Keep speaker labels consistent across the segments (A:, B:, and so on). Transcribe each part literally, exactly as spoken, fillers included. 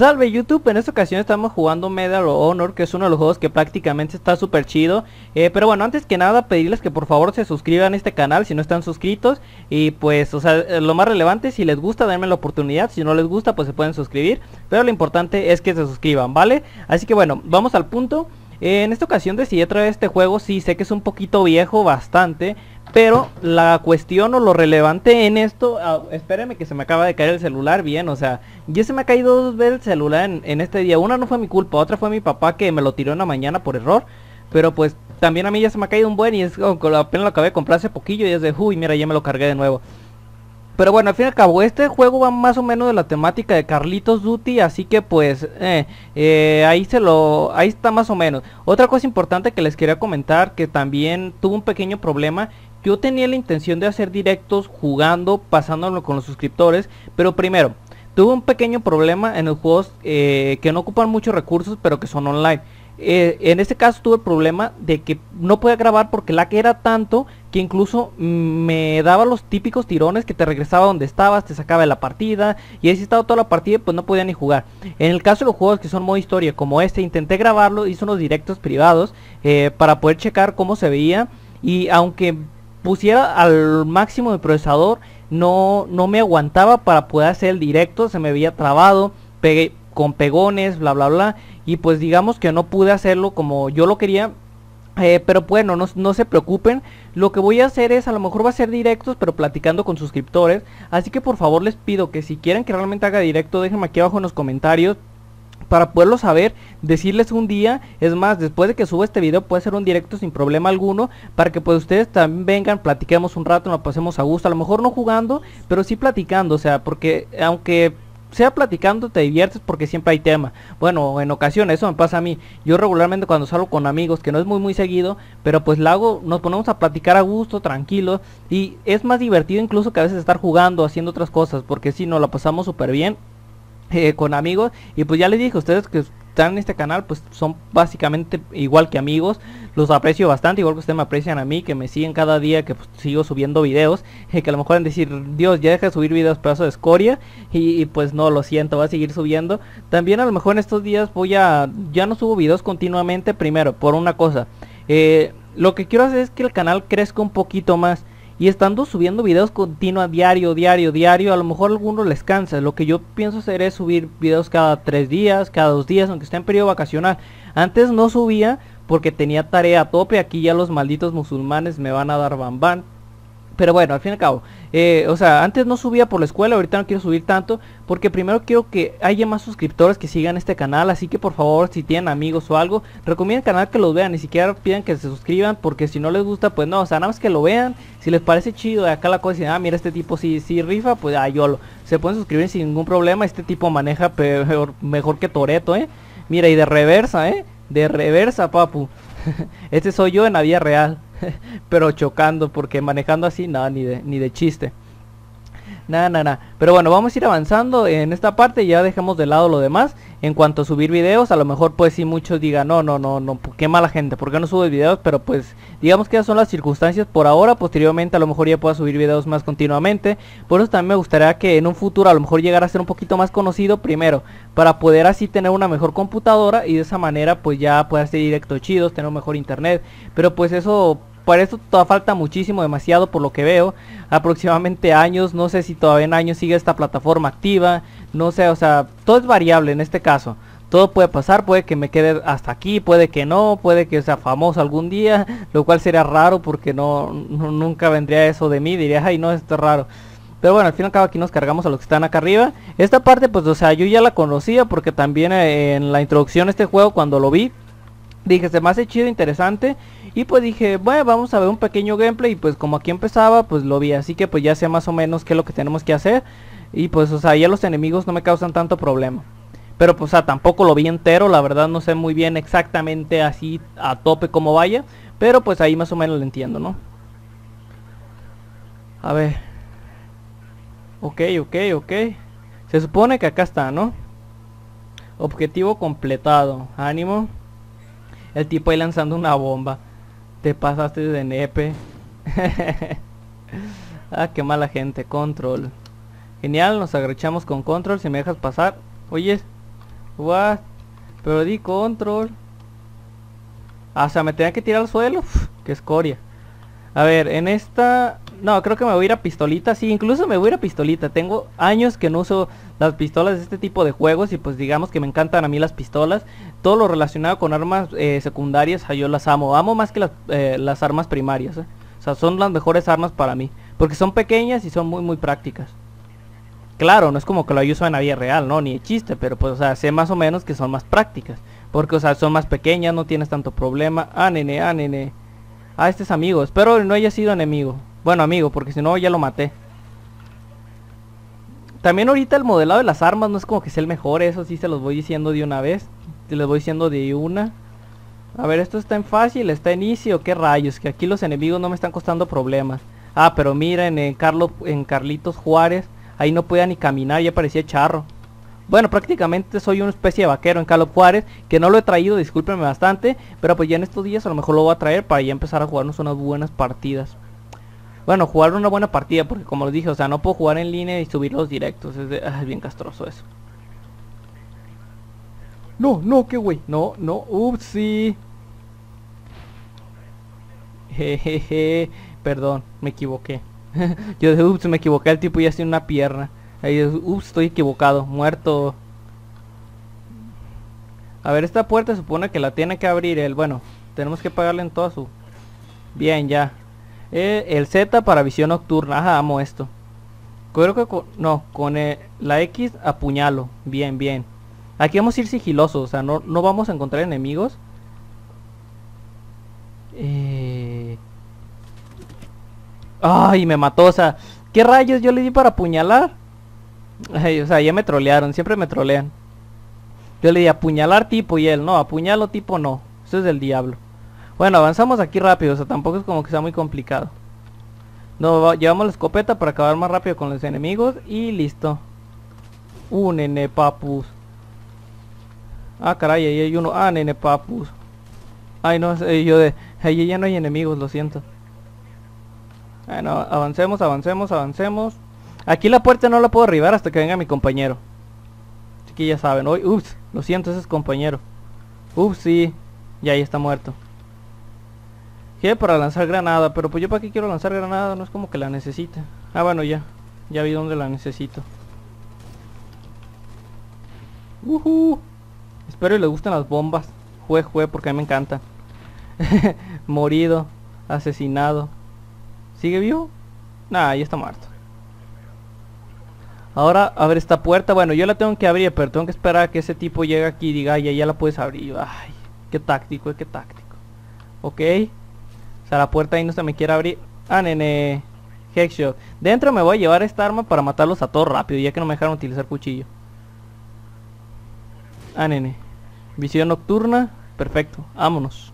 A: Salve YouTube, en esta ocasión estamos jugando Medal of Honor, que es uno de los juegos que prácticamente está súper chido. eh, Pero bueno, antes que nada pedirles que por favor se suscriban a este canal si no están suscritos. Y pues, o sea, eh, lo más relevante, si les gusta denme la oportunidad, si no les gusta pues se pueden suscribir. Pero lo importante es que se suscriban, ¿vale? Así que bueno, vamos al punto. eh, En esta ocasión decidí traer este juego, sí sé que es un poquito viejo, bastante. Pero la cuestión o lo relevante en esto, ah, espérenme que se me acaba de caer el celular, bien, o sea, ya se me ha caído dos veces el celular en, en este día. Una no fue mi culpa, otra fue mi papá que me lo tiró en la mañana por error. Pero pues también a mí ya se me ha caído un buen y es como que apenas lo acabé de comprar hace poquillo y es de, uy, mira, ya me lo cargué de nuevo. Pero bueno, al fin y al cabo, este juego va más o menos de la temática de Carlitos Duty, así que pues eh, eh, ahí se lo, ahí está más o menos. Otra cosa importante que les quería comentar, que también tuvo un pequeño problema. Yo tenía la intención de hacer directos jugando, pasándolo con los suscriptores, pero primero, tuve un pequeño problema en los juegos eh, que no ocupan muchos recursos, pero que son online. Eh, en este caso tuve el problema de que no podía grabar porque la que era tanto que incluso mm, me daba los típicos tirones que te regresaba donde estabas, te sacaba de la partida y así estaba toda la partida y pues no podía ni jugar. En el caso de los juegos que son modo historia como este, intenté grabarlo, hice unos directos privados eh, para poder checar cómo se veía y aunque pusiera al máximo de procesador no, no me aguantaba para poder hacer el directo, se me veía trabado, pegué con pegones, bla bla bla, y pues digamos que no pude hacerlo como yo lo quería. Eh, pero bueno, no, no se preocupen, lo que voy a hacer es, a lo mejor va a ser directos, pero platicando con suscriptores, así que por favor les pido que si quieren que realmente haga directo, déjenme aquí abajo en los comentarios, para poderlo saber, decirles un día. Es más, después de que suba este video puede ser un directo sin problema alguno, para que pues ustedes también vengan, platiquemos un rato, nos pasemos a gusto, a lo mejor no jugando, pero sí platicando, o sea, porque aunque sea platicando te diviertes porque siempre hay tema. Bueno, en ocasiones, eso me pasa a mí. Yo regularmente cuando salgo con amigos, que no es muy muy seguido, pero pues la hago, nos ponemos a platicar a gusto, tranquilos, y es más divertido incluso que a veces estar jugando, haciendo otras cosas, porque si nos la pasamos súper bien eh, con amigos. Y pues ya les dije, ustedes que están en este canal pues son básicamente igual que amigos, los aprecio bastante, igual que ustedes me aprecian a mí, que me siguen cada día, que pues, sigo subiendo videos, eh, que a lo mejor van a decir, Dios, ya deja de subir videos, pedazo de escoria, y, y pues no, lo siento, voy a seguir subiendo. También a lo mejor en estos días voy a, ya no subo videos continuamente, primero, por una cosa, eh, lo que quiero hacer es que el canal crezca un poquito más. Y estando subiendo videos continuos diario, diario, diario, a lo mejor a algunos les cansa. Lo que yo pienso hacer es subir videos cada tres días, cada dos días, aunque esté en periodo vacacional. Antes no subía porque tenía tarea a tope, aquí ya los malditos musulmanes me van a dar bambán. Pero bueno, al fin y al cabo, eh, o sea, antes no subía por la escuela, ahorita no quiero subir tanto, porque primero quiero que haya más suscriptores que sigan este canal, así que por favor, si tienen amigos o algo, recomienden el canal que los vean, ni siquiera pidan que se suscriban, porque si no les gusta, pues no, o sea, nada más que lo vean, si les parece chido, acá la cosa, dicen, ah, mira, este tipo sí, sí rifa, pues ah, yo lo, se pueden suscribir sin ningún problema, este tipo maneja peor, mejor que Toreto, eh, mira, y de reversa, eh, de reversa, papu, este soy yo en la vida real. Pero chocando, porque manejando así, nada, ni de, ni de chiste. Nada, nada, nada. Pero bueno, vamos a ir avanzando en esta parte, ya dejamos de lado lo demás. En cuanto a subir videos, a lo mejor pues si muchos digan, no, no, no, no, qué mala gente, ¿por qué no subes videos? Pero pues digamos que esas son las circunstancias por ahora. Posteriormente a lo mejor ya pueda subir videos más continuamente. Por eso también me gustaría que en un futuro a lo mejor llegara a ser un poquito más conocido primero, para poder así tener una mejor computadora y de esa manera pues ya pueda hacer directos chidos, tener un mejor internet. Pero pues eso, para esto todavía falta muchísimo, demasiado por lo que veo, aproximadamente años, no sé si todavía en años sigue esta plataforma activa, no sé, o sea, todo es variable en este caso, todo puede pasar, puede que me quede hasta aquí, puede que no, puede que sea famoso algún día, lo cual sería raro porque no, no nunca vendría eso de mí, diría, ay no, esto es raro. Pero bueno, al fin y al cabo aquí nos cargamos a los que están acá arriba. Esta parte pues, o sea, yo ya la conocía porque también eh, en la introducción a este juego cuando lo vi, dije, se me hace chido, interesante. Y pues dije, bueno, vamos a ver un pequeño gameplay. Y pues como aquí empezaba, pues lo vi. Así que pues ya sé más o menos qué es lo que tenemos que hacer. Y pues, o sea, ya los enemigos no me causan tanto problema. Pero pues, o sea, tampoco lo vi entero. La verdad no sé muy bien exactamente así a tope cómo vaya. Pero pues ahí más o menos lo entiendo, ¿no? A ver. Ok, ok, ok. Se supone que acá está, ¿no? Objetivo completado. Ánimo. El tipo ahí lanzando una bomba. Te pasaste de nepe. Ah, qué mala gente. Control. Genial, nos agachamos con control. Si me dejas pasar. Oye, What? Pero di control. Ah, o sea, me tenía que tirar al suelo. Uf, qué escoria. A ver, en esta... No, creo que me voy a ir a pistolita. Sí, incluso me voy a ir a pistolita. Tengo años que no uso las pistolas de este tipo de juegos. Y pues digamos que me encantan a mí las pistolas. Todo lo relacionado con armas eh, secundarias, yo las amo. Amo más que las, eh, las armas primarias, ¿eh? O sea, son las mejores armas para mí. Porque son pequeñas y son muy muy prácticas. Claro, no es como que lo uso en la vida real, no, ni de chiste. Pero pues, o sea, sé más o menos que son más prácticas. Porque, o sea, son más pequeñas, no tienes tanto problema. Ah, nene, ah, nene. Ah, este es amigo. Espero no haya sido enemigo. Bueno, amigo, porque si no ya lo maté. También ahorita el modelado de las armas no es como que sea el mejor. Eso sí se los voy diciendo de una vez. Se los voy diciendo de una. A ver, esto está en fácil, está en easy o qué rayos. Que aquí los enemigos no me están costando problemas. Ah, pero miren, en, Carlos, en Carlitos Juárez. Ahí no podía ni caminar, ya parecía charro. Bueno, prácticamente soy una especie de vaquero en Carlos Juárez. Que no lo he traído, discúlpenme bastante. Pero pues ya en estos días a lo mejor lo voy a traer. Para ya empezar a jugarnos unas buenas partidas. Bueno, jugar una buena partida, porque como les dije, o sea, no puedo jugar en línea y subir los directos. Es, de, ah, es bien castroso eso. No, no, qué güey. No, no, upsi. Jejeje. Perdón, me equivoqué. Yo de ups, me equivoqué, el tipo ya tiene una pierna. Ahí, ups, estoy equivocado, muerto. A ver, esta puerta se supone que la tiene que abrir él. Bueno, tenemos que pagarle en toda su... Bien, ya. Eh, el Z para visión nocturna. Ajá, amo esto. Creo que con... No, con eh, la X apuñalo. Bien, bien. Aquí vamos a ir sigilosos. O sea, no, no vamos a encontrar enemigos. Eh... Ay, me mató. O sea, ¿qué rayos yo le di para apuñalar? Ay, o sea, ya me trolearon. Siempre me trolean. Yo le di apuñalar tipo y él. No, apuñalo tipo no. Eso es del diablo. Bueno, avanzamos aquí rápido, o sea, tampoco es como que sea muy complicado. No, va, llevamos la escopeta para acabar más rápido con los enemigos y listo. Uh, nene papus. Ah, caray, ahí hay uno. Ah, nene papus. Ay, no, eh, yo de... Ahí ya no hay enemigos, lo siento. Bueno, avancemos, avancemos, avancemos. Aquí la puerta no la puedo arribar hasta que venga mi compañero. Así que ya saben, hoy, ups, lo siento, ese es compañero. Ups, sí, ya ahí está muerto. Quiere para lanzar granada, pero pues yo para qué quiero lanzar granada, no es como que la necesite. Ah, bueno, ya, ya vi dónde la necesito. Uh-huh. Espero y les gusten las bombas. Jue, jue, porque a mí me encantan. Morido, asesinado. ¿Sigue vivo? Nah, ya está muerto. Ahora, a ver esta puerta, bueno, yo la tengo que abrir, pero tengo que esperar a que ese tipo llegue aquí y diga, ya, ya la puedes abrir. Ay, qué táctico, qué táctico. Ok. O sea, la puerta ahí no se me quiere abrir. Ah, nene. Headshot. Dentro me voy a llevar esta arma para matarlos a todos rápido, ya que no me dejaron utilizar cuchillo. Ah, nene. Visión nocturna. Perfecto. Vámonos.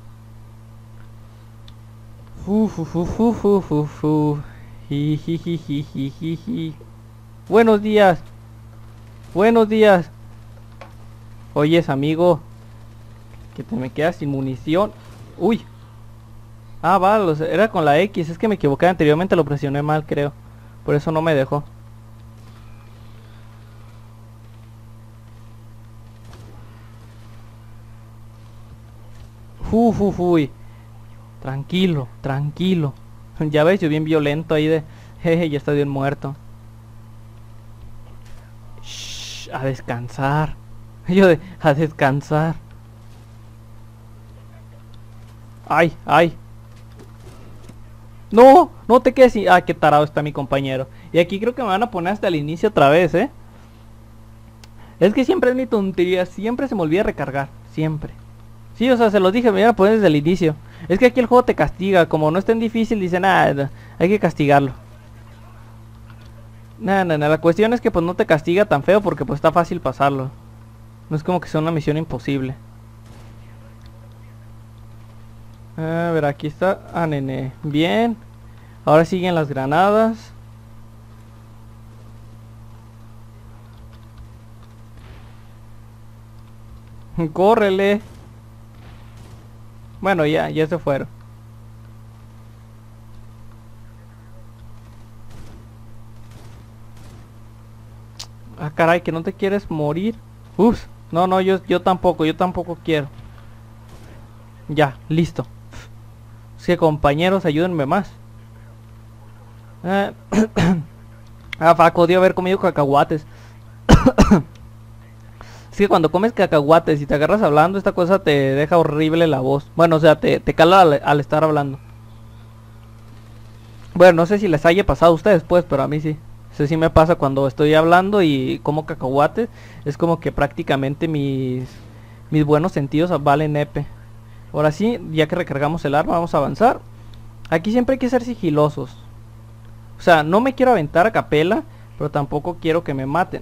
A: Fu, fu, fu, fu, fu, fu, fu. Jijijijijiji. Buenos días. Buenos días. Oyes, amigo. Que te me quedas sin munición. Uy. Ah, va, los, era con la X. Es que me equivoqué anteriormente, lo presioné mal, creo. Por eso no me dejó. Uf, uf, uy. Tranquilo, tranquilo. Ya ves, yo bien violento ahí de... Jeje, ya está bien muerto. Shh, a descansar. Yo de... A descansar. Ay, ay. No, no te quedes sin... Ah, qué tarado está mi compañero. Y aquí creo que me van a poner hasta el inicio otra vez, ¿eh? Es que siempre es mi tontería. Siempre se me olvida recargar. Siempre. Sí, o sea, se los dije, me iban a poner desde el inicio. Es que aquí el juego te castiga. Como no es tan difícil, dicen, nada, hay que castigarlo. Nada, nada, la cuestión es que pues no te castiga tan feo porque pues está fácil pasarlo. No es como que sea una misión imposible. A ver, aquí está. Ah, nene. Bien. Ahora siguen las granadas. Córrele. Bueno, ya, ya se fueron. Ah, caray, que no te quieres morir. Ups, No, no, yo, yo tampoco, yo tampoco quiero. Ya, listo. Es que compañeros, ayúdenme más. Eh, ah, fuck, odio haber comido cacahuates. Es que cuando comes cacahuates y te agarras hablando, esta cosa te deja horrible la voz. Bueno, o sea, te, te cala al, al estar hablando. Bueno, no sé si les haya pasado a ustedes, pues, pero a mí sí. Eso sí me pasa cuando estoy hablando y como cacahuates. Es como que prácticamente mis, mis buenos sentidos valen nepe. Ahora sí, ya que recargamos el arma, vamos a avanzar. Aquí siempre hay que ser sigilosos. O sea, no me quiero aventar a capela, pero tampoco quiero que me maten.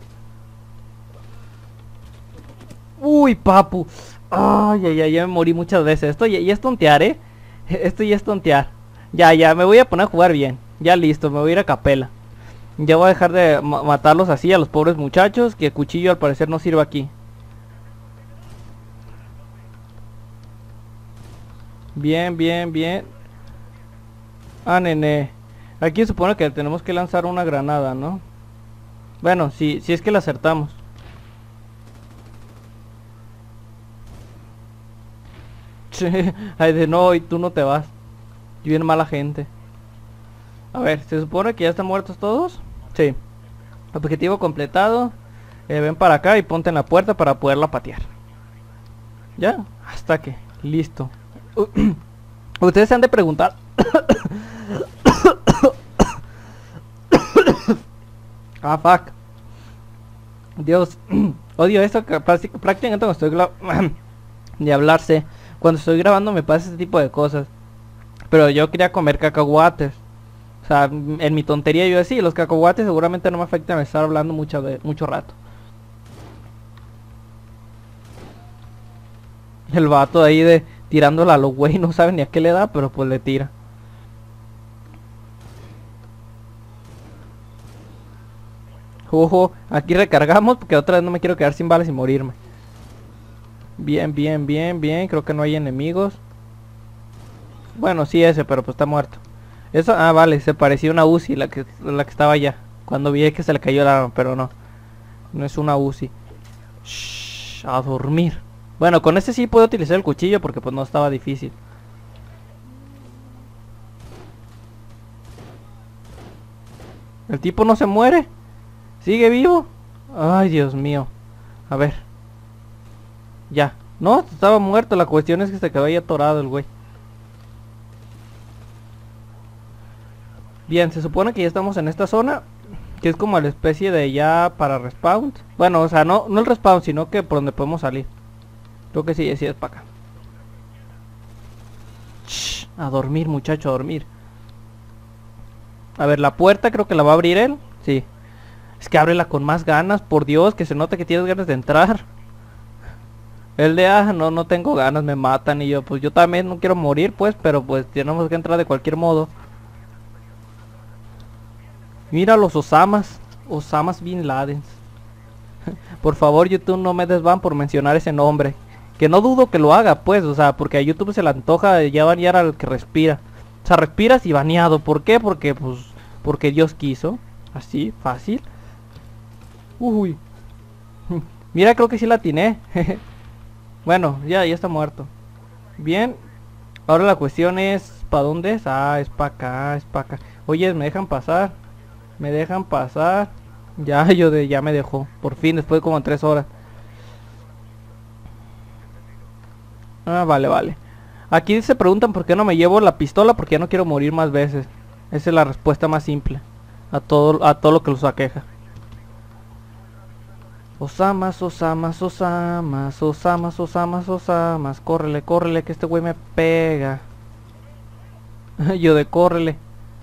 A: Uy, papu. Ay, ay, ay, ya me morí muchas veces. Esto ya, ya es tontear, ¿eh? Esto ya es tontear. Ya, ya, me voy a poner a jugar bien. Ya listo, me voy a ir a capela. Ya voy a dejar de ma matarlos así a los pobres muchachos, que el cuchillo al parecer no sirve aquí. Bien, bien, bien. Ah, nene. Aquí se supone que tenemos que lanzar una granada, ¿no? Bueno, si, si es que la acertamos. Ay, de no, y tú no te vas. Y bien mala gente. A ver, se supone que ya están muertos todos. Sí. Objetivo completado. Eh, ven para acá y ponte en la puerta para poderla patear. Ya, hasta que. Listo. Ustedes se han de preguntar. Ah, fuck. Dios. Odio esto que prácticamente cuando estoy de hablarse. Cuando estoy grabando me pasa este tipo de cosas. Pero yo quería comer cacahuates. O sea, en mi tontería yo decía, los cacahuates seguramente no me afectan estar hablando mucho, mucho rato. El vato ahí de tirándola a los güey, no sabe ni a qué le da, pero pues le tira. Ojo, aquí recargamos porque otra vez no me quiero quedar sin balas y morirme. Bien, bien, bien, bien, creo que no hay enemigos. Bueno, sí ese, pero pues está muerto. Eso, ah, vale, se parecía a una U C I, la que, la que estaba allá. Cuando vi que se le cayó el arma, pero no. No es una U C I. Shh, a dormir. Bueno, con este sí puedo utilizar el cuchillo porque pues no estaba difícil. El tipo no se muere. Sigue vivo. Ay, Dios mío. A ver. Ya. No, estaba muerto. La cuestión es que se quedó ahí atorado el güey. Bien, se supone que ya estamos en esta zona, que es como la especie de ya para respawn. Bueno, o sea, no, no el respawn, sino que por donde podemos salir. Creo que sí, sí es para acá. Shh, a dormir, muchacho, a dormir. A ver, la puerta creo que la va a abrir él. Sí. Es que ábrela con más ganas, por Dios, que se nota que tienes ganas de entrar. El de, ah, no, no tengo ganas, me matan. Y yo, pues yo también no quiero morir, pues, pero pues tenemos que entrar de cualquier modo. Mira los Osamas. Osamas Bin Laden. Por favor, YouTube, no me desvan por mencionar ese nombre. Que no dudo que lo haga, pues, o sea, porque a YouTube se le antoja ya banear al que respira. O sea, respiras y baneado. ¿Por qué? Porque, pues, porque Dios quiso. Así, fácil. Uy. Mira, creo que sí la atiné. Bueno, ya, ya está muerto. Bien. Ahora la cuestión es, ¿para dónde es? Ah, es para acá, es para acá. Oye, ¿me dejan pasar? Me dejan pasar. Ya, yo de ya me dejó. Por fin, después de como tres horas. Ah, vale, vale. Aquí se preguntan por qué no me llevo la pistola, porque ya no quiero morir más veces. Esa es la respuesta más simple a todo, a todo lo que los aqueja. Osamas, Osamas, Osamas, Osamas, Osamas, Osamas. Córrele, córrele, que este güey me pega. Yo de córrele.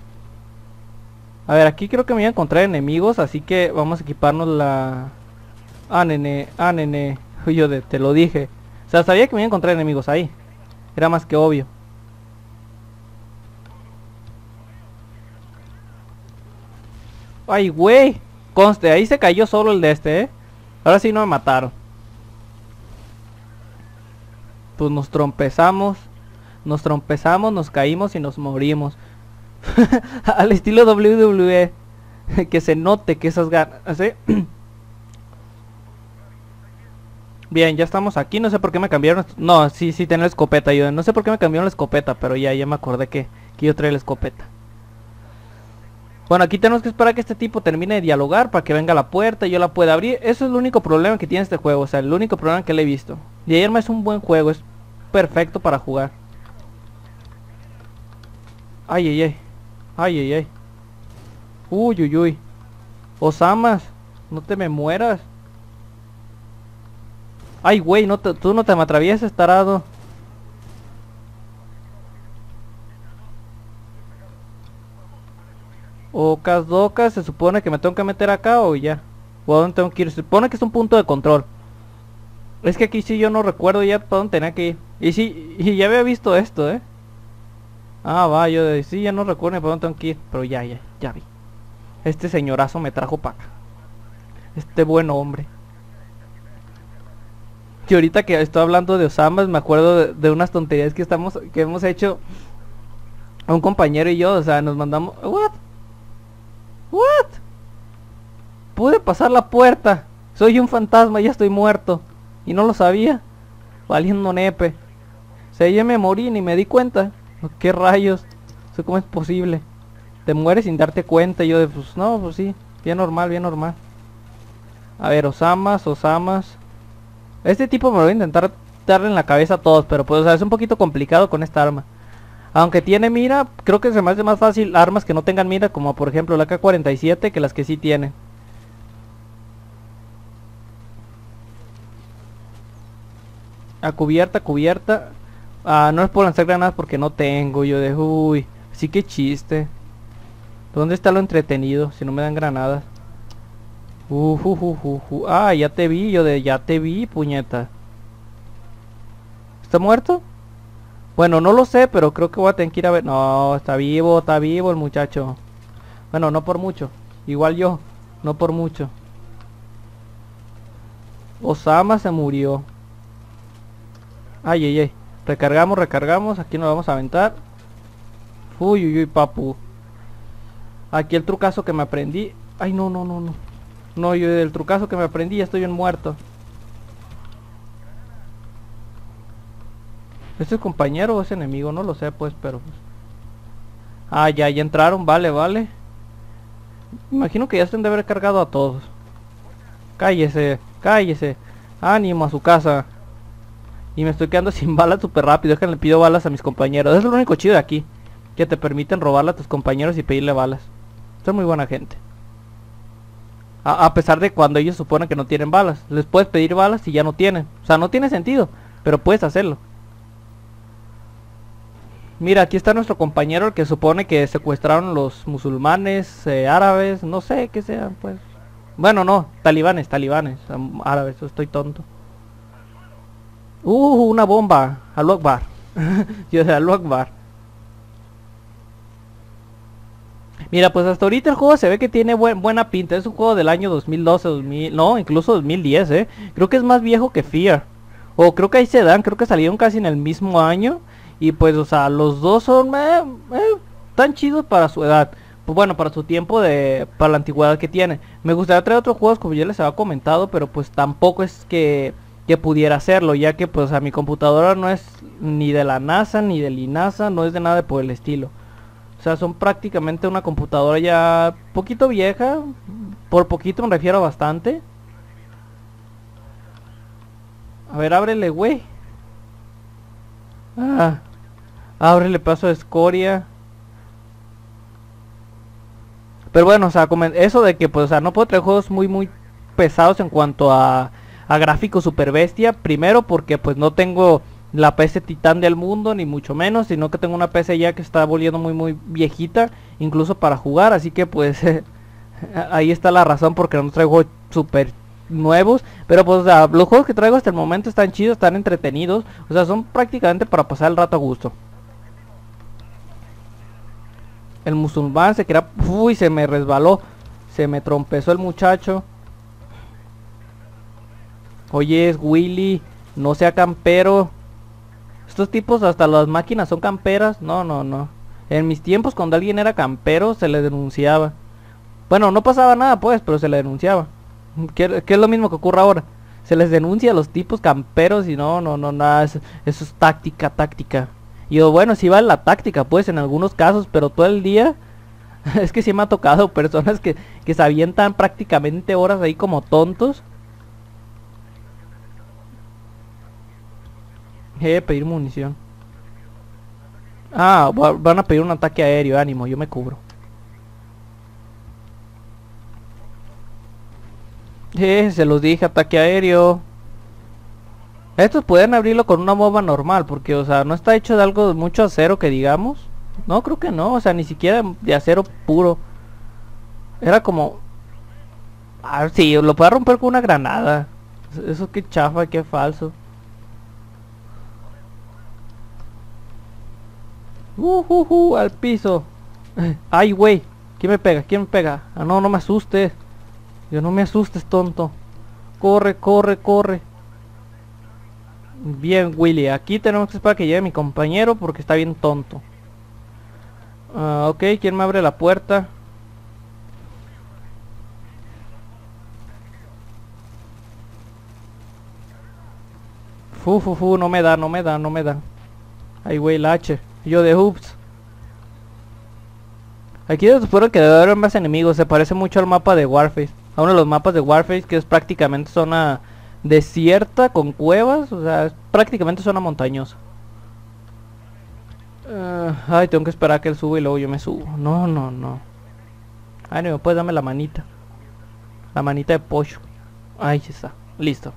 A: A ver, aquí creo que me voy a encontrar enemigos, así que vamos a equiparnos la... Ah, nene, ah, nene. Yo de, te lo dije. O sea, sabía que me iba a encontrar enemigos ahí. Era más que obvio. Ay, güey. Conste, ahí se cayó solo el de este, ¿eh? Ahora sí no me mataron. Pues nos trompezamos. Nos trompezamos, nos caímos y nos morimos. Al estilo W W E. Que se note que esas ganas, ¿sí? Bien, ya estamos aquí, no sé por qué me cambiaron. No, sí, sí tenía la escopeta yo. No sé por qué me cambiaron la escopeta, pero ya, ya me acordé que, que yo traía la escopeta. Bueno, aquí tenemos que esperar a que este tipo termine de dialogar para que venga a la puerta y yo la pueda abrir. Eso es el único problema que tiene este juego, o sea, el único problema que le he visto. Y ayer es un buen juego, es perfecto para jugar. Ay, ay, ay. Ay, ay, ay. Uy, uy, uy. Osamas, no te me mueras. Ay, güey, no te, tú no te me atravieses, tarado. Ocas docas, se supone que me tengo que meter acá o ya. ¿O a dónde tengo que ir? Se supone que es un punto de control. Es que aquí sí yo no recuerdo ya para dónde tenía que ir. Y sí, y ya había visto esto, eh. Ah, va, yo de, sí, ya no recuerdo ni para dónde tengo que ir. Pero ya, ya, ya vi. Este señorazo me trajo para acá. Este buen hombre. Y ahorita que estoy hablando de Osamas, me acuerdo de, de unas tonterías que estamos, que hemos hecho a un compañero y yo, o sea, nos mandamos. What? What? Pude pasar la puerta. Soy un fantasma, ya estoy muerto. Y no lo sabía. Valiendo nepe. O sea, ya me morí ni me di cuenta. ¿Qué rayos? Eso cómo es posible. Te mueres sin darte cuenta. Y yo de, pues no, pues sí. Bien normal, bien normal. A ver, Osamas, Osamas. Este tipo me lo voy a intentar darle en la cabeza a todos, pero pues o sea, es un poquito complicado con esta arma. Aunque tiene mira, creo que se me hace más fácil armas que no tengan mira, como por ejemplo la K cuarenta y siete, que las que sí tienen. A cubierta, cubierta. Ah, no les puedo lanzar granadas porque no tengo, yo de uy. Sí que chiste. ¿Dónde está lo entretenido si no me dan granadas? Uh, uh, uh, uh, uh. Ah, ya te vi, yo de ya te vi, puñeta. ¿Está muerto? Bueno, no lo sé, pero creo que voy a tener que ir a ver. No, está vivo, está vivo el muchacho. Bueno, no por mucho. Igual yo, no por mucho. Osama se murió. Ay, ay, ay. Recargamos, recargamos. Aquí nos vamos a aventar. Uy, uy, uy, papu. Aquí el trucazo que me aprendí. Ay, no, no, no, no. No, yo del trucazo que me aprendí ya estoy bien muerto. ¿Este es compañero o es enemigo? No lo sé, pues, pero... Pues. Ah, ya, ya entraron. Vale, vale. Imagino que ya se han de haber cargado a todos. Cállese, cállese. Ánimo a su casa. Y me estoy quedando sin balas súper rápido. Es que le pido balas a mis compañeros. Es lo único chido de aquí. Que te permiten robarle a tus compañeros y pedirle balas. Son muy buena gente. A, a pesar de cuando ellos suponen que no tienen balas. Les puedes pedir balas y ya no tienen. O sea, no tiene sentido. Pero puedes hacerlo. Mira, aquí está nuestro compañero, el que supone que secuestraron los musulmanes, eh, árabes, no sé qué sean, pues. Bueno, no, talibanes, talibanes, um, árabes, estoy tonto. Uh, una bomba, Allahu Akbar. Yo de Allahu Akbar. Mira, pues hasta ahorita el juego se ve que tiene buen, buena pinta. Es un juego del año dos mil doce, dos mil, no, incluso dos mil diez, eh. Creo que es más viejo que Fear. O creo que ahí se dan, creo que salieron casi en el mismo año. Y pues, o sea, los dos son eh, eh, tan chidos para su edad. Pues bueno, para su tiempo de... Para la antigüedad que tiene. Me gustaría traer otros juegos como ya les había comentado. Pero pues tampoco es que... Que pudiera hacerlo. Ya que pues a mi computadora no es ni de la NASA ni del INASA. No es de nada por el estilo. O sea, son prácticamente una computadora ya... Poquito vieja. Por poquito me refiero a bastante. A ver, ábrele, güey. Ah... Ábrele paso de escoria. Pero bueno, o sea, eso de que pues, o sea, no puedo traer juegos muy muy pesados en cuanto a, a gráficos super bestia. Primero porque pues no tengo la P C titán del mundo, ni mucho menos, sino que tengo una P C ya que está volviendo muy muy viejita, incluso para jugar, así que pues ahí está la razón porque no traigo super nuevos. Pero pues, o sea, los juegos que traigo hasta el momento están chidos, están entretenidos, o sea, son prácticamente para pasar el rato a gusto. El musulmán se quería... Uy, se me resbaló. Se me trompezó el muchacho. Oye, es Willy. No sea campero. Estos tipos hasta las máquinas son camperas. No, no, no. En mis tiempos cuando alguien era campero se le denunciaba. Bueno, no pasaba nada pues, pero se le denunciaba. Que, que es lo mismo que ocurre ahora. se les denuncia a los tipos camperos y no, no, no, nada, eso, eso es táctica, táctica. Y yo, bueno, sí vale la táctica, pues, en algunos casos, pero todo el día, es que sí me ha tocado personas que, que se avientan prácticamente horas ahí como tontos. Eh, pedir munición. Ah, va- van a pedir un ataque aéreo, ánimo, yo me cubro. Eh, se los dije, ataque aéreo. Estos pueden abrirlo con una bomba normal, porque, o sea, no está hecho de algo de mucho acero que digamos. No, creo que no, o sea, ni siquiera de acero puro. Era como... Ah, sí, lo puede romper con una granada. Eso qué chafa, qué falso. Uh, uh, uh, al piso. Ay, güey. ¿Quién me pega? ¿Quién me pega? Ah, no, no me asustes. Yo no me asustes, tonto. Corre, corre, corre. Bien, Willy. Aquí tenemos que esperar que llegue mi compañero porque está bien tonto. Ah, ok, ¿quién me abre la puerta? Fu, fu, fu, no me da, no me da, no me da. Ay, güey, la H. Yo de hoops. Aquí se supone que debe haber más enemigos. Se parece mucho al mapa de Warface. A uno de los mapas de Warface que es prácticamente zona desierta con cuevas. O sea, es prácticamente zona montañosa. Uh, ay, tengo que esperar a que él suba y luego yo me subo. No, no, no. Ay, no, puedes darme la manita. La manita de pollo. Ahí está, listo.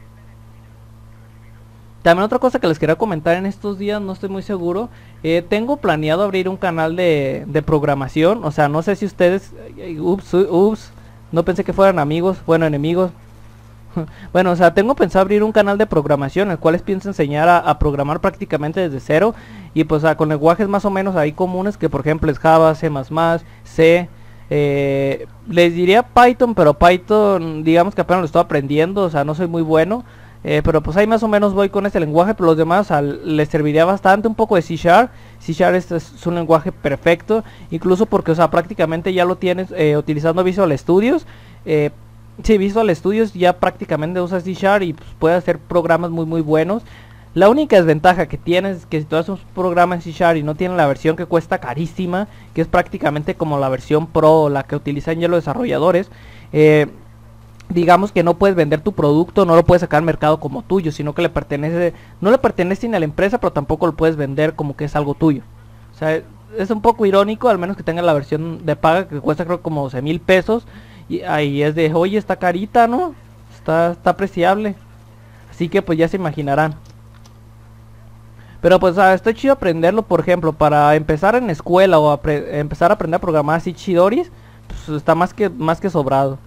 A: También otra cosa que les quería comentar en estos días, no estoy muy seguro. Eh, tengo planeado abrir un canal de, de programación. O sea, no sé si ustedes... eh, Ups, ups. No pensé que fueran amigos, bueno, enemigos. Bueno, o sea, tengo pensado abrir un canal de programación, el cual les pienso enseñar a, a programar prácticamente desde cero. Y pues o sea, con lenguajes más o menos ahí comunes, que por ejemplo es Java, C++, C. Eh, les diría Python, pero Python digamos que apenas lo estoy aprendiendo, o sea, no soy muy bueno. Eh, pero pues ahí más o menos voy con este lenguaje, pero los demás al, les serviría bastante un poco de C Sharp. C Sharp es, es un lenguaje perfecto, incluso porque o sea, prácticamente ya lo tienes eh, utilizando Visual Studios. Eh, sí, Visual Studios ya prácticamente usa C Sharp y pues, puede hacer programas muy muy buenos. La única desventaja que tienes es que si tú haces un programa en C Sharp y no tiene la versión que cuesta carísima, que es prácticamente como la versión Pro, la que utilizan ya los desarrolladores, eh, digamos que no puedes vender tu producto, no lo puedes sacar al mercado como tuyo, sino que le pertenece, no le pertenece ni a la empresa, pero tampoco lo puedes vender como que es algo tuyo. O sea, es un poco irónico, al menos que tenga la versión de paga que cuesta creo como doce mil pesos. Y ahí es de, oye, está carita, ¿no? Está, está apreciable. Así que pues ya se imaginarán. Pero pues ah, está chido aprenderlo, por ejemplo, para empezar en escuela o empezar a aprender a programar así chidoris, pues está más que, más que sobrado.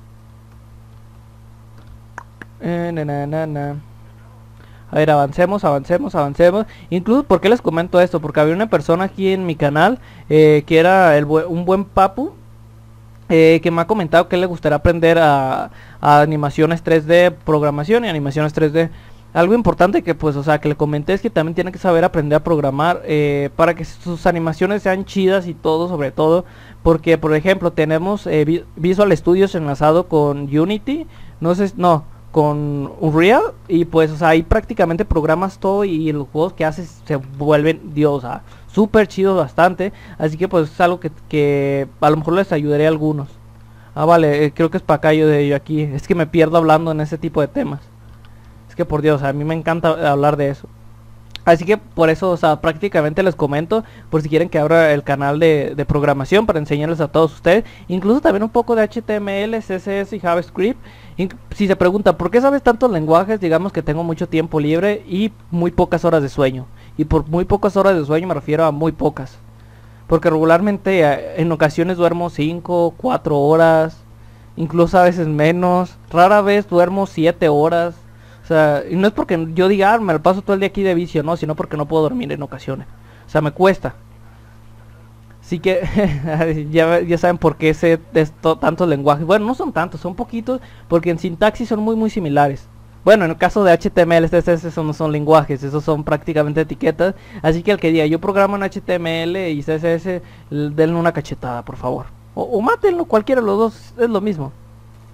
A: Eh, na, na, na, na. A ver, avancemos, avancemos, avancemos. Incluso, ¿por qué les comento esto? Porque había una persona aquí en mi canal eh, que era el bu un buen papu eh, que me ha comentado que le gustaría aprender a, a animaciones tres D, programación y animaciones tres D. Algo importante que pues, o sea, que le comenté es que también tiene que saber aprender a programar eh, para que sus animaciones sean chidas y todo, sobre todo. Porque, por ejemplo, tenemos eh, Visual Studios enlazado con Unity. No sé, no, con Unreal. Y pues, o sea, ahí prácticamente programas todo y los juegos que haces se vuelven, Dios, o sea, súper chidos bastante. Así que pues es algo que, que a lo mejor les ayudaré a algunos. Ah, vale, eh, creo que es para acá yo de ello aquí. Es que me pierdo hablando en ese tipo de temas. Es que por Dios, a mí me encanta hablar de eso. Así que por eso, o sea, prácticamente les comento, por si quieren que abra el canal de, de programación para enseñarles a todos ustedes. Incluso también un poco de H T M L, C S S y JavaScript. Inc si se preguntan, ¿por qué sabes tantos lenguajes? Digamos que tengo mucho tiempo libre y muy pocas horas de sueño. Y por muy pocas horas de sueño me refiero a muy pocas. Porque regularmente eh, en ocasiones duermo cinco, cuatro horas, incluso a veces menos. Rara vez duermo siete horas. O sea, y no es porque yo diga, ah, me lo paso todo el día aquí de vicio, no, sino porque no puedo dormir en ocasiones. O sea, me cuesta. Así que ya, ya saben por qué sé esto, tantos lenguajes. Bueno, no son tantos, son poquitos, porque en sintaxis son muy muy similares. Bueno, en el caso de H T M L, C S S, esos no son lenguajes, esos son prácticamente etiquetas. Así que el que diga, yo programo en H T M L y C S S, denle una cachetada, por favor. O, o mátenlo, cualquiera de los dos, es lo mismo.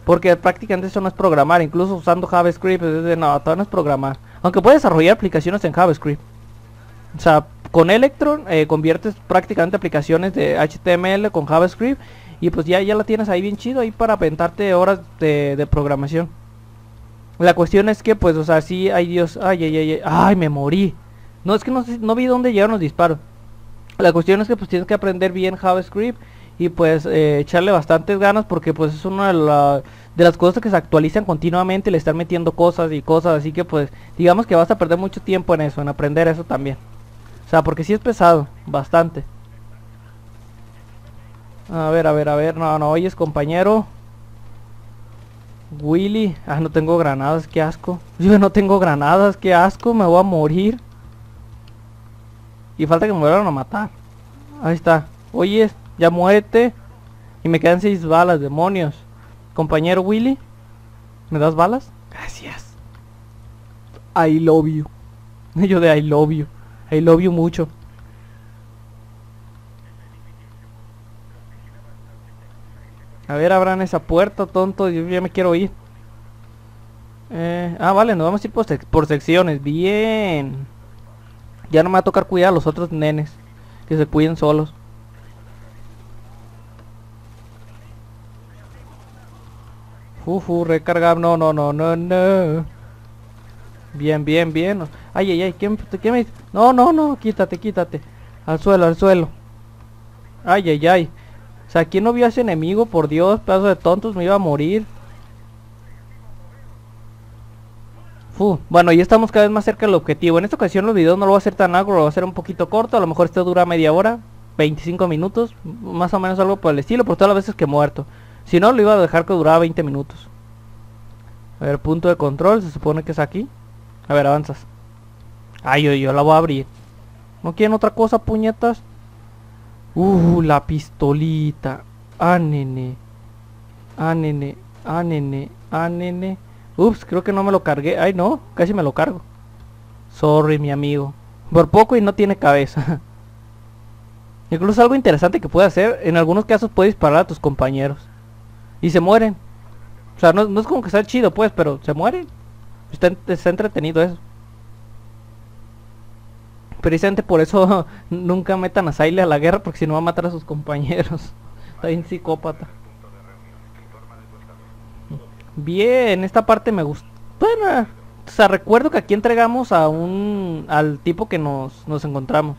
A: Porque prácticamente eso no es programar, incluso usando JavaScript, es de, no, todo no es programar. Aunque puedes desarrollar aplicaciones en JavaScript. O sea, con Electron eh, conviertes prácticamente aplicaciones de H T M L con JavaScript. Y pues ya, ya la tienes ahí bien chido, ahí para aventarte horas de, de programación. La cuestión es que pues, o sea, sí, ay Dios, ay, ay, ay, ay, ay, me morí. No, es que no, sé, no vi dónde llegaron los disparos. La cuestión es que pues tienes que aprender bien JavaScript. Y pues eh, echarle bastantes ganas porque pues es una de, la, de las cosas que se actualizan continuamente. Le están metiendo cosas y cosas, así que pues digamos que vas a perder mucho tiempo en eso, en aprender eso también. O sea, porque sí es pesado, bastante. A ver, a ver, a ver, no, no oyes, compañero Willy. Ah, no tengo granadas, qué asco. Yo no tengo granadas, qué asco, me voy a morir. Y falta que me vuelvan a matar. Ahí está, oyes, ya muérete. Y me quedan seis balas, demonios. Compañero Willy, ¿me das balas? Gracias. I love you. Yo de I love you. I love you mucho. A ver, abran esa puerta, tonto. Yo ya me quiero ir. Eh, ah, vale, nos vamos a ir por, sec por secciones. Bien. Ya no me va a tocar cuidar a los otros nenes. Que se cuiden solos. Ufu, recarga. No, no, no, no, no. Bien, bien, bien. Ay, ay, ay. ¿Quién, quién me... No, no, no. Quítate, quítate. Al suelo, al suelo. Ay, ay, ay. O sea, ¿quién no vio a ese enemigo? Por Dios, pedazo de tontos, me iba a morir. Fu, bueno, ya estamos cada vez más cerca del objetivo. En esta ocasión los videos no lo voy a hacer tan largo, lo voy a hacer un poquito corto. A lo mejor este dura media hora, veinticinco minutos, más o menos algo por el estilo, por todas las veces que he muerto. Si no, lo iba a dejar que durara veinte minutos. A ver, punto de control, se supone que es aquí. A ver, avanzas. Ay, yo, yo la voy a abrir. ¿No quieren otra cosa, puñetas? Uh, la pistolita. Ah, nene. Ah, nene. Ah, nene. Ah, nene. Ups, creo que no me lo cargué. Ay, no, casi me lo cargo. Sorry, mi amigo. Por poco y no tiene cabeza. Incluso algo interesante que puede hacer, en algunos casos puede disparar a tus compañeros. Y se mueren. O sea, no, no es como que sea chido, pues, pero se mueren. Está, está entretenido eso. Precisamente por eso nunca metan a Saile a la guerra, porque si no va a matar a sus compañeros. Está bien psicópata. Bien, esta parte me gusta. Bueno, o sea, recuerdo que aquí entregamos a un... al tipo que nos, nos encontramos.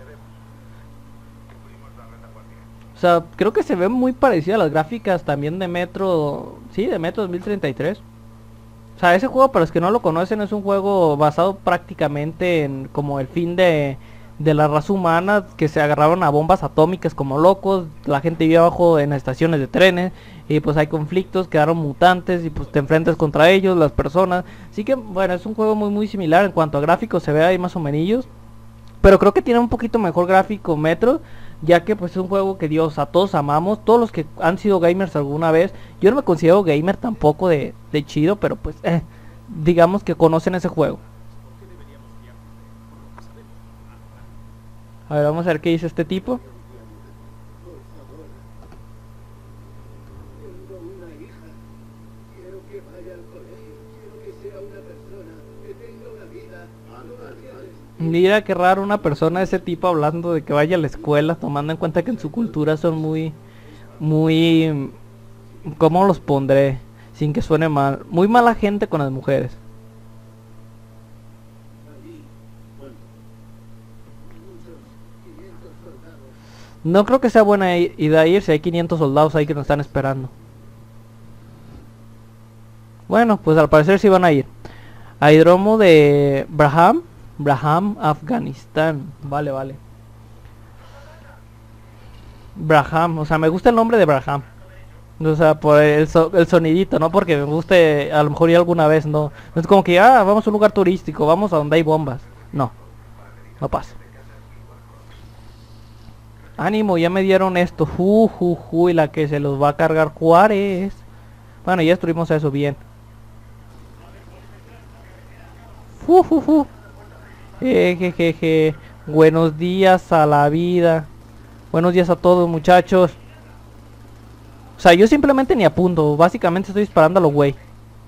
A: O sea, creo que se ve muy parecido a las gráficas también de Metro... Sí, de Metro dos mil treinta y tres. O sea, ese juego, para los que no lo conocen, es un juego basado prácticamente en como el fin de, de la raza humana, que se agarraron a bombas atómicas como locos. La gente vive abajo en las estaciones de trenes y pues hay conflictos, quedaron mutantes y pues te enfrentas contra ellos, las personas. Así que bueno, es un juego muy muy similar en cuanto a gráficos, se ve ahí más o menos. Pero creo que tiene un poquito mejor gráfico Metro, ya que pues es un juego que Dios, a todos amamos, todos los que han sido gamers alguna vez. Yo no me considero gamer tampoco de, de chido, pero pues eh, digamos que conocen ese juego. A ver, vamos a ver qué dice este tipo. Mira qué raro una persona de ese tipo hablando de que vaya a la escuela, tomando en cuenta que en su cultura son muy, muy, ¿cómo los pondré? Sin que suene mal, muy mala gente con las mujeres. No creo que sea buena idea ir si hay quinientos soldados ahí que nos están esperando. Bueno, pues al parecer sí van a ir. Aeródromo de Braham. Braham, Afganistán. Vale, vale. Braham, o sea, me gusta el nombre de Braham. O sea, por el, so el sonidito, no porque me guste a lo mejor ir alguna vez, no. No es como que, ah, vamos a un lugar turístico, vamos a donde hay bombas. No, no pasa. Ánimo, ya me dieron esto. Ju, ju, ju, y la que se los va a cargar Juárez. Bueno, ya destruimos eso bien. Ju, ju, ju. Jejeje. Buenos días a la vida. Buenos días a todos, muchachos. O sea, yo simplemente ni apunto. Básicamente estoy disparando a lo güey.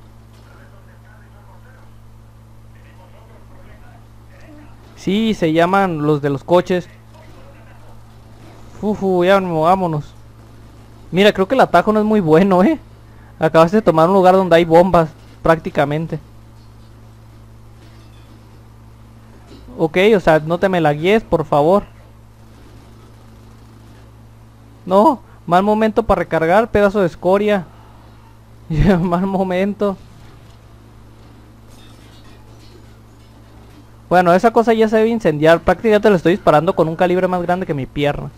A: Sí, se llaman los de los coches. Fufu, ya vámonos. Mira, creo que el atajo no es muy bueno, eh. Acabas de tomar un lugar donde hay bombas, prácticamente. Ok, o sea, no te me la guíes, por favor. No, mal momento para recargar, pedazo de escoria. Mal momento. Bueno, esa cosa ya se debe incendiar. Prácticamente le estoy disparando con un calibre más grande que mi pierna.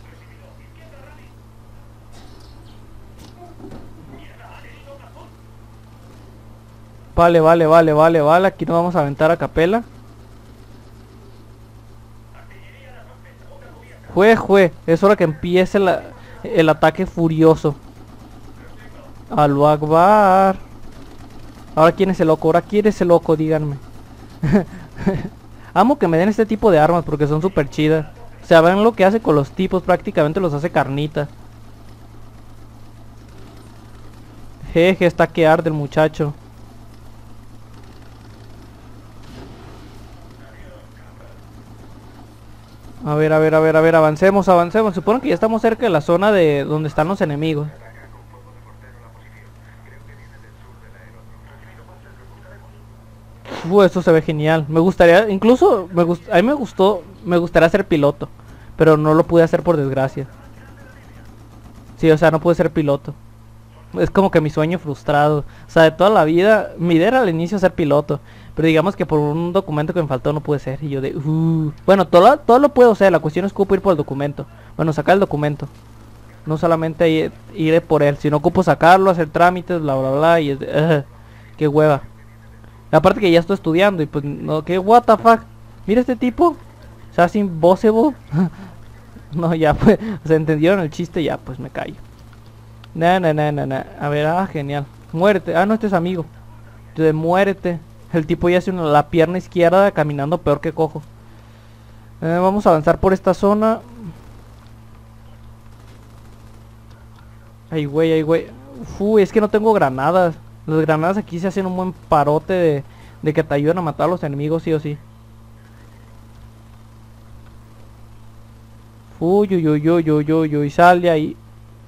A: Vale, vale, vale, vale, vale. Aquí nos vamos a aventar a capela. Jue, jue. Es hora que empiece la, el ataque furioso. Allahu Akbar. Ahora quién es el loco. Ahora quién es el loco, díganme. Amo que me den este tipo de armas porque son súper chidas. O sea, ven lo que hace con los tipos. Prácticamente los hace carnita. Jeje, está que arde el muchacho. A ver, a ver, a ver, a ver, avancemos, avancemos. Supongo que ya estamos cerca de la zona de donde están los enemigos. Uh, esto se ve genial. Me gustaría, incluso, me gust a mí me gustó, me gustaría ser piloto. Pero no lo pude hacer por desgracia. Sí, o sea, no pude ser piloto. Es como que mi sueño frustrado. O sea, de toda la vida, mi idea era al inicio ser piloto. Pero digamos que por un documento que me faltó no pude ser. Y yo de, uh. Bueno, todo, todo lo puedo hacer. La cuestión es que ocupo ir por el documento. Bueno, sacar el documento. No solamente ir, ir por él, sino ocupo sacarlo, hacer trámites, bla, bla, bla. Y es de, uh, qué hueva. Aparte que ya estoy estudiando y pues, no, que what the fuck. Mira este tipo. O sea, sin impossible. No, ya pues, o sea, entendieron el chiste, ya pues me callo. Nah, nah, nah, nah, nah. A ver, ah, genial. Muérete. Ah, no, este es amigo. Entonces, muérete. El tipo ya hace una, la pierna izquierda caminando peor que cojo. Eh, vamos a avanzar por esta zona. Ay, güey, ay, güey. Uy, es que no tengo granadas. Las granadas aquí se hacen un buen parote de, de que te ayudan a matar a los enemigos sí o sí. Uy, uy, uy, uy, uy, uy, uy, sal de ahí.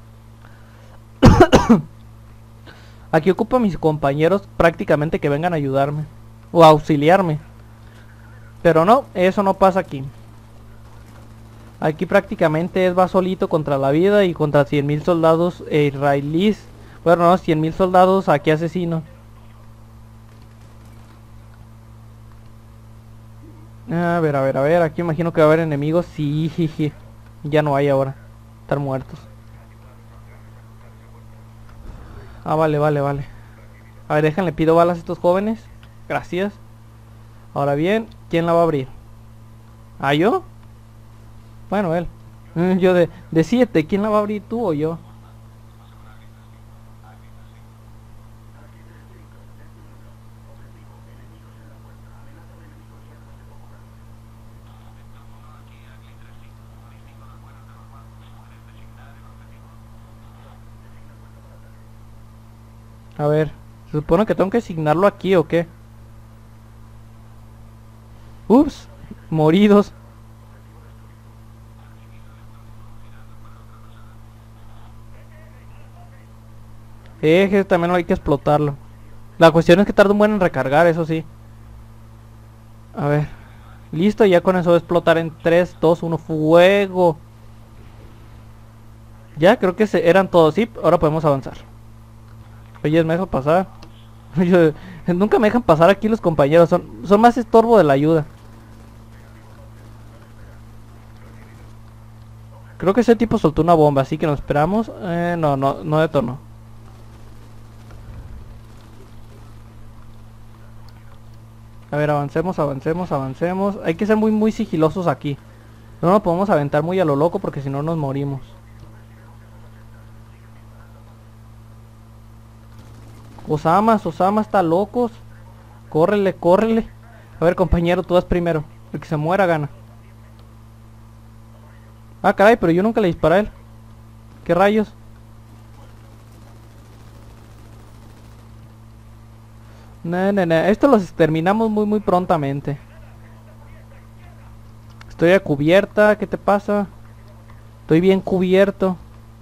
A: Aquí ocupo a mis compañeros prácticamente que vengan a ayudarme. O a auxiliarme. Pero no, eso no pasa aquí. Aquí prácticamente es va solito contra la vida y contra cien mil soldados israelíes. Bueno, no, cien mil soldados aquí asesinos. A ver, a ver, a ver, aquí imagino que va a haber enemigos. Sí, jiji. Ya no hay ahora. Están muertos. Ah, vale, vale, vale. A ver, déjenle, pido balas a estos jóvenes. Gracias. Ahora bien, ¿quién la va a abrir? ¿Ah, yo? Bueno, él. Mm, Yo de, de siete, ¿quién la va a abrir, tú o yo? A ver, se supone que tengo que asignarlo aquí o qué. Ups, moridos. Eje, también hay que explotarlo. La cuestión es que tarda un buen en recargar, eso sí. A ver. Listo, ya con eso va a explotar en tres, dos, uno, fuego. Ya, creo que se eran todos, sí, ahora podemos avanzar. Oye, me dejan pasar. Yo, nunca me dejan pasar aquí los compañeros, son, son más estorbo de la ayuda. Creo que ese tipo soltó una bomba, así que nos esperamos. Eh, no, no, no detonó. A ver, avancemos, avancemos, avancemos. Hay que ser muy, muy sigilosos aquí. No nos podemos aventar muy a lo loco porque si no nos morimos. Osama, Osama está locos. Córrele, córrele. A ver, compañero, tú vas primero. El que se muera gana. Ah, caray, pero yo nunca le disparé a él. ¿Qué rayos? No, no, no. Esto los terminamos muy muy prontamente. Estoy a cubierta, ¿qué te pasa? Estoy bien cubierto.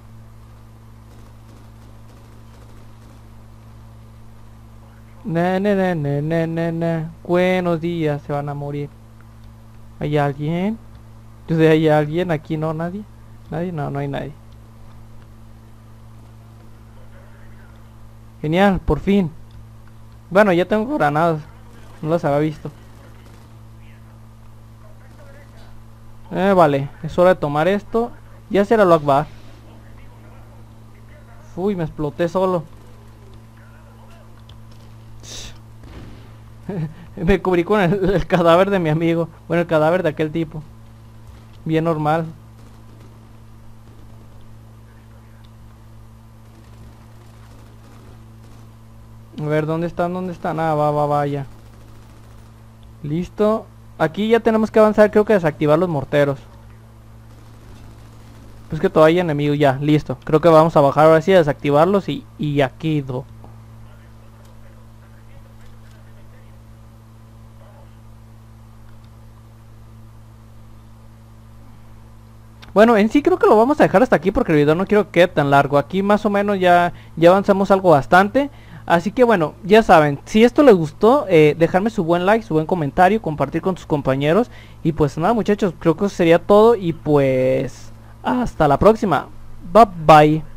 A: Na, na, na, na, na, na, na. Buenos días, se van a morir. ¿Hay alguien? Yo sé, ¿hay alguien? Aquí no, nadie. ¿Nadie? No, no hay nadie. Genial, por fin. Bueno, ya tengo granadas. No las había visto. Eh, vale, es hora de tomar esto. Ya será lo Akbar. Uy, me exploté solo. Me cubrí con el, el cadáver de mi amigo. Bueno, el cadáver de aquel tipo. Bien normal. A ver, ¿dónde están? ¿Dónde están? Ah, va, va, vaya. Listo. Aquí ya tenemos que avanzar, creo que desactivar los morteros. Pues que todavía hay enemigos, ya, listo. Creo que vamos a bajar ahora sí a desactivarlos y, y aquí do. Bueno, en sí creo que lo vamos a dejar hasta aquí porque el video no quiero que quede tan largo. Aquí más o menos ya, ya avanzamos algo bastante. Así que bueno, ya saben, si esto les gustó, eh, dejarme su buen like, su buen comentario, compartir con sus compañeros. Y pues nada muchachos, creo que eso sería todo y pues hasta la próxima. Bye bye.